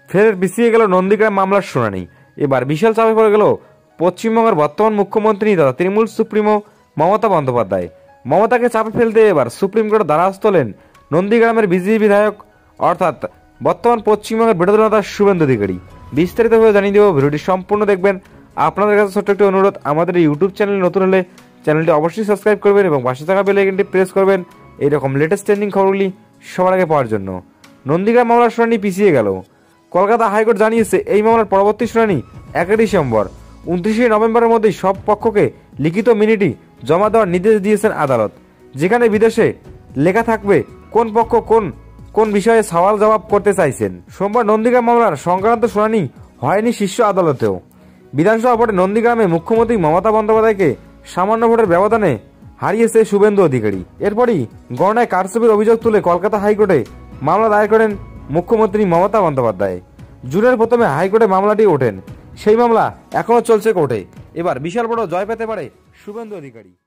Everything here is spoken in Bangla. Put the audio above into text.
ফের পিছিয়ে গেল নন্দীগ্রাম মামলার শুনানি। এবার বিশাল চাপে পড়ে গেল পশ্চিমবঙ্গের বর্তমান মুখ্যমন্ত্রী তথা তৃণমূল সুপ্রিমো মমতা বন্দ্যোপাধ্যায়। মমতাকে চাপে ফেলতে এবার সুপ্রিম কোর্টের দ্বারস্থ হলেন নন্দীগ্রামের বিজেপি বিধায়ক অর্থাৎ বর্তমান পশ্চিমবঙ্গের বিরোধী নেতা শুভেন্দু অধিকারী। বিস্তারিতভাবে জানিয়ে দেব, ভিডিওটি সম্পূর্ণ দেখবেন। আপনাদের কাছে ছোট্ট একটি অনুরোধ, আমাদের এই ইউটিউব চ্যানেল নতুন হলে চ্যানেলটি অবশ্যই সাবস্ক্রাইব করবেন এবং পাশে থাকা বেল আইকনটি প্রেস করবেন এইরকম লেটেস্ট ট্রেন্ডিং খবরগুলি সবার আগে পাওয়ার জন্য। নন্দীগ্রাম মামলার শুনানি পিছিয়ে গেল। কলকাতা হাইকোর্ট জানিয়েছে এই মামলার পরবর্তী শুনানি 1 ডিসেম্বর। 29 নভেম্বরের মধ্যেই সব পক্ষকে লিখিত মিনিটি জমা দেওয়ার নির্দেশ দিয়েছেন আদালত, যেখানে বিদেশে লেখা থাকবে কোন পক্ষ কোন বিষয়ে সওয়াল জবাব করতে চাইছেন। সোমবার নন্দীগ্রাম মামলার সংক্রান্ত শুনানি হয়নি শীর্ষ আদালতেও। বিধানসভা ভোটে নন্দীগ্রামে মুখ্যমন্ত্রী মমতা বন্দ্যোপাধ্যায়কে সামান্য ভোটের ব্যবধানে হারিয়েছে শুভেন্দু অধিকারী। এরপরই গণনায় কারচুপির অভিযোগ তুলে কলকাতা হাইকোর্টে মামলা দায়ের করেন মুখ্যমন্ত্রী মমতা বন্দ্যোপাধ্যায়। জুনের প্রথমে হাইকোর্টে মামলাটি ওঠেন, সেই মামলা এখনও চলছে কোর্টে। এবার বিশাল বড় জয় পেতে পারে শুভেন্দু অধিকারী।